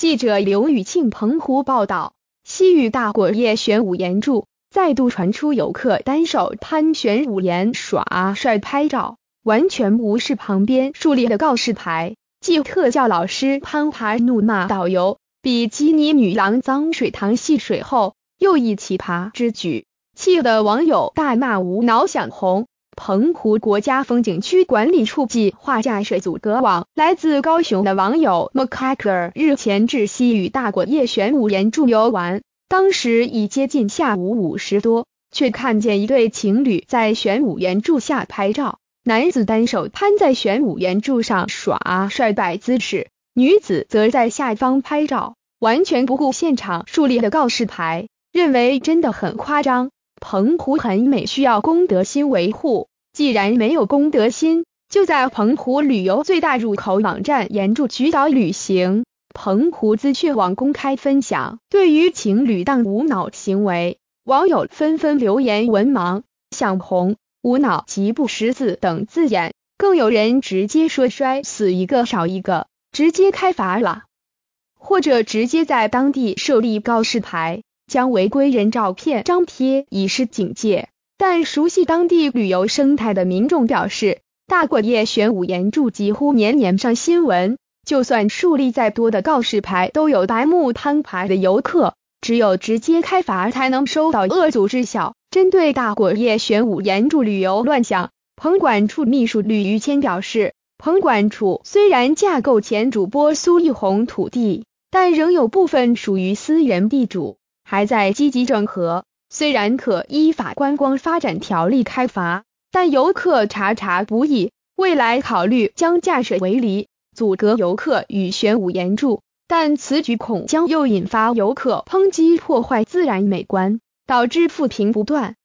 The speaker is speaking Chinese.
记者刘雨庆澎湖报道，西屿大果叶玄武岩柱再度传出游客单手攀玄武岩耍帅拍照，完全无视旁边竖立的告示牌，既特教老师攀爬怒骂导游比基尼女郎脏水塘戏水后，又一奇葩之举，气得网友大骂无脑想红。澎湖国家风景区管理处计划架设阻隔网，来自高雄的网友 McCacker 日前至西屿大果叶玄武岩柱游玩，当时已接近下午5时多，却看见一对情侣在玄武岩柱下拍照，男子单手攀在玄武岩柱上耍帅摆姿势，女子则在下方拍照，完全不顾现场树立的告示牌，认为真的很夸张。澎湖很美，需要公德心维护，既然没有公德心，就在澎湖旅游最大入口网站沿柱举岛旅行。澎湖资讯网公开分享，对于情侣档无脑行为，网友纷纷留言文盲、想红、无脑及不识字等字眼，更有人直接说摔死一个少一个，直接开罚了，或者直接在当地设立告示牌，将违规人照片张贴以示警戒。但熟悉当地旅游生态的民众表示，大果叶玄武岩柱几乎年年上新闻，就算树立再多的告示牌，都有白目攀爬的游客，只有直接开罚才能收到恶阻之效。针对大果叶玄武岩柱旅游乱象，澎管处秘书吕于谦表示，澎管处虽然架构前主播苏玉红土地，但仍有部分属于私人地主，还在积极整合，虽然可依法观光发展条例开罚，但游客查不易，未来考虑将架设围篱，阻隔游客与玄武岩柱，但此举恐将又引发游客抨击破坏自然美观，导致负评不断。